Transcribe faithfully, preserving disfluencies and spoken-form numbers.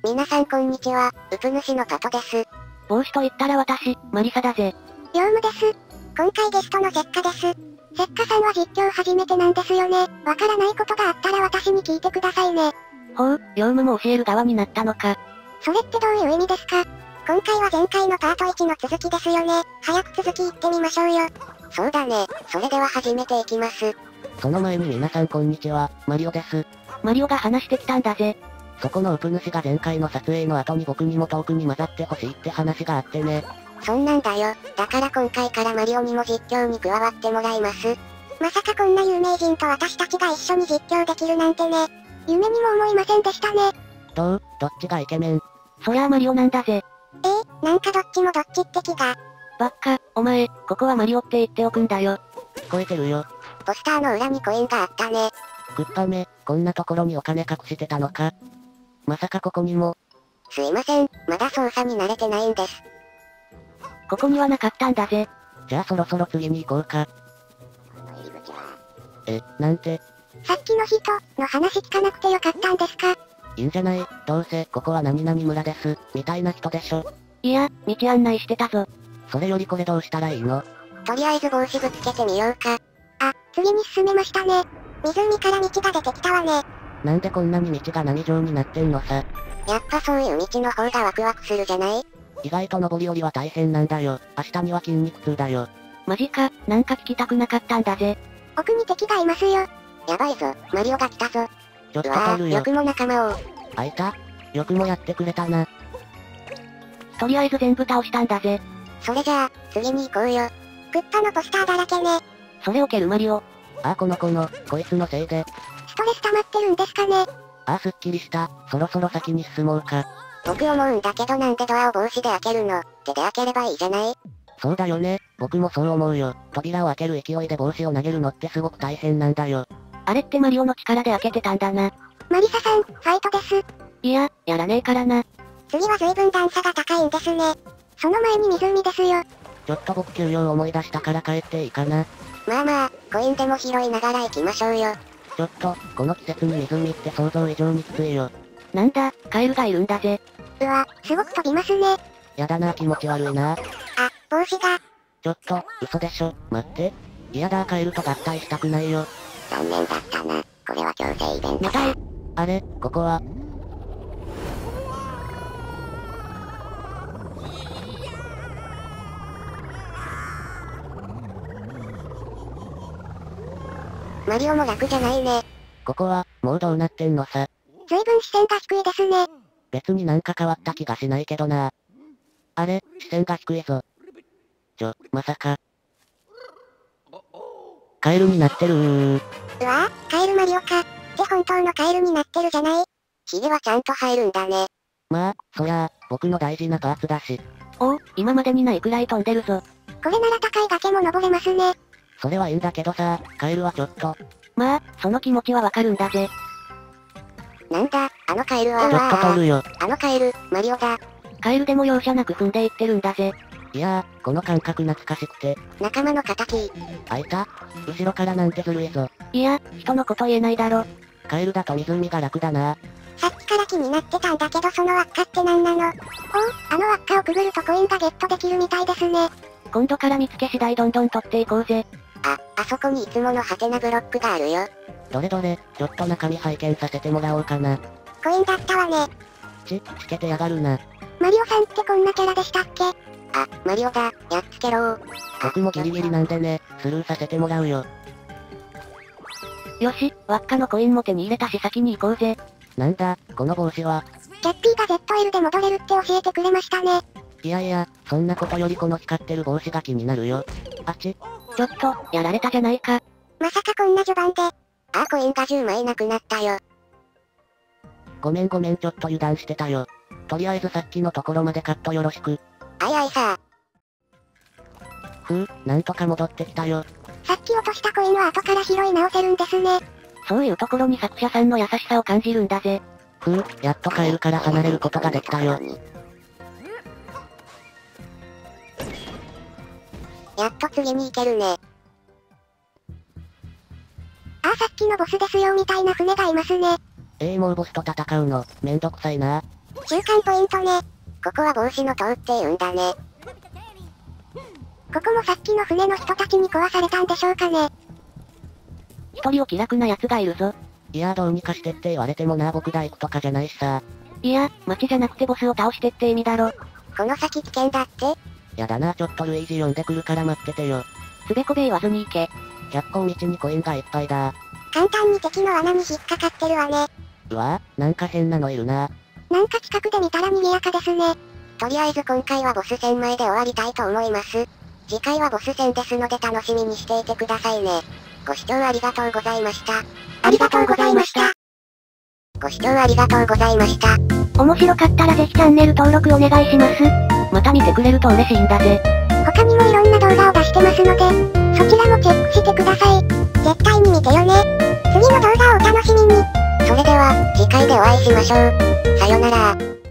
皆さんこんにちは、うぷ主のパトです。 帽子と言ったら私、マリサだぜ。 ヨウムです。今回ゲストのせっかです。せっかさんは実況初めてなんですよね。わからないことがあったら私に聞いてくださいね。 ほう、ヨウムも教える側になったのか。 それってどういう意味ですか？今回は前回のパートいちの続きですよね。早く続き言ってみましょうよ。 そうだね、それでは始めていきます。 その前に皆さんこんにちは、マリオです。 マリオが話してきたんだぜ。 そこのウプ主が前回の撮影の後に僕にもトークに混ざってほしいって話があってね。 そんなんだよ。だから今回からマリオにも実況に加わってもらいます。 まさかこんな有名人と私たちが一緒に実況できるなんてね。夢にも思いませんでしたね。 どう？どっちがイケメン？ そりゃあマリオなんだぜ。 えー、なんかどっちもどっちって気が。 ばっか、お前、ここはマリオって言っておくんだよ。 聞こえてるよ。 ポスターの裏にコインがあったね。 グッパメ、こんなところにお金隠してたのか？まさかここにも。 すいません、まだ操作に慣れてないんです。 ここにはなかったんだぜ。 じゃあそろそろ次に行こうか。え、なんて。 さっきの人、の話聞かなくてよかったんですか？ いいんじゃない？どうせ、ここは何々村です、みたいな人でしょ。 いや、道案内してたぞ。 それよりこれどうしたらいいの？ とりあえず帽子ぶつけてみようか。 あ、次に進めましたね。湖から道が出てきたわね。 なんでこんなに道が波状になってんのさ。 やっぱそういう道の方がワクワクするじゃない？ 意外と登り降りは大変なんだよ。明日には筋肉痛だよ。 マジか、なんか聞きたくなかったんだぜ。 奥に敵がいますよ。 やばいぞ、マリオが来たぞ。 ちょっとうわぁ、 通るよ。 よくも仲間を。 あいた？よくもやってくれたな。 とりあえず全部倒したんだぜ。 それじゃあ、次に行こうよ。 クッパのポスターだらけね。 それを蹴るマリオ。 ああこの子の、こいつのせいで。 ストレス溜まってるんですかね。 ああすっきりした。そろそろ先に進もうか。 僕思うんだけどなんでドアを帽子で開けるの？手で開ければいいじゃない？ そうだよね。僕もそう思うよ。扉を開ける勢いで帽子を投げるのってすごく大変なんだよ。 あれってマリオの力で開けてたんだな。 マリサさん、ファイトです。 いや、やらねえからな。 次は随分段差が高いんですね。その前に湖ですよ。 ちょっと僕給料思い出したから帰っていいかな。 まあまあ、コインでも拾いながら行きましょうよ。 ちょっと、この季節に湖って想像以上にきついよ。 なんだ、カエルがいるんだぜ。 うわ、すごく飛びますね。 やだな気持ち悪いな。 あ、帽子が。 ちょっと、嘘でしょ、待って。嫌だカエルと合体したくないよ。 残念だったな。これは強制イベント見たい。 あれ、ここは。 マリオも楽じゃないね。 ここは、もうどうなってんのさ。 随分視線が低いですね。 別になんか変わった気がしないけどな。あれ、視線が低いぞ。ちょ、まさか。カエルになってるー。 うわぁ、カエルマリオか。って本当のカエルになってるじゃない。 ヒゲはちゃんと入るんだね。 まあ、そりゃあ、僕の大事なパーツだし。 おお、今までにないくらい飛んでるぞ。 これなら高い崖も登れますね。 それはいいんだけどさ、カエルはちょっと。 まあ、その気持ちはわかるんだぜ。 なんだ、あのカエルは。 ちょっと通るよ。 あのカエル、マリオだ。 カエルでも容赦なく踏んでいってるんだぜ。 いやー、この感覚懐かしくて。 仲間の敵。 あいた？後ろからなんてずるいぞ。 いや、人のこと言えないだろ。 カエルだと湖が楽だな。 さっきから気になってたんだけどその輪っかって何なの？おお、あの輪っかをくぐるとコインがゲットできるみたいですね。 今度から見つけ次第どんどん取っていこうぜ。 あ、あそこにいつものハテナブロックがあるよ。 どれどれ、ちょっと中身拝見させてもらおうかな。 コインだったわね。 ち、つけてやがるな。 マリオさんってこんなキャラでしたっけ？ あ、マリオだ、やっつけろー。 僕もギリギリなんでね、スルーさせてもらうよ。 よし、輪っかのコインも手に入れたし先に行こうぜ。 なんだ、この帽子は。 キャッピーが ゼットエル で戻れるって教えてくれましたね。 いやいや、そんなことよりこの光ってる帽子が気になるよ。あち。 ちょっと、やられたじゃないか。 まさかこんな序盤で。 あ、コインがじゅうまいなくなったよ。 ごめんごめんちょっと油断してたよ。とりあえずさっきのところまでカットよろしく。 あいあいさふう、なんとか戻ってきたよ。 さっき落としたコインは後から拾い直せるんですね。 そういうところに作者さんの優しさを感じるんだぜ。 ふう、やっとカエルから離れることができたよ。 やっと次に行けるね。 ああさっきのボスですよみたいな船がいますね。 ええー、もうボスと戦うの、めんどくさいな。 中間ポイントね。 ここは帽子の塔って言うんだね。 ここもさっきの船の人たちに壊されたんでしょうかね。 一人お気楽な奴がいるぞ。 いやどうにかしてって言われてもな僕が行くとかじゃないしさ。 いや、街じゃなくてボスを倒してって意味だろ。 この先危険だって？ やだなちょっとルイージ呼んでくるから待っててよ。 つべこべ言わずに行け。 百光道にコインがいっぱいだ。 簡単に敵の穴に引っかかってるわね。 うわぁ、なんか変なのいるな。 なんか近くで見たら賑やかですね。 とりあえず今回はボス戦前で終わりたいと思います。次回はボス戦ですので楽しみにしていてくださいね。ご視聴ありがとうございました。 ありがとうございました。 ご視聴ありがとうございました。 面白かったらぜひチャンネル登録お願いします。また見てくれると嬉しいんだぜ。 他にもいろんな動画を出してますので、そちらもチェックしてください。絶対に見てよね。次の動画をお楽しみに。 それでは、次回でお会いしましょう。さよなら。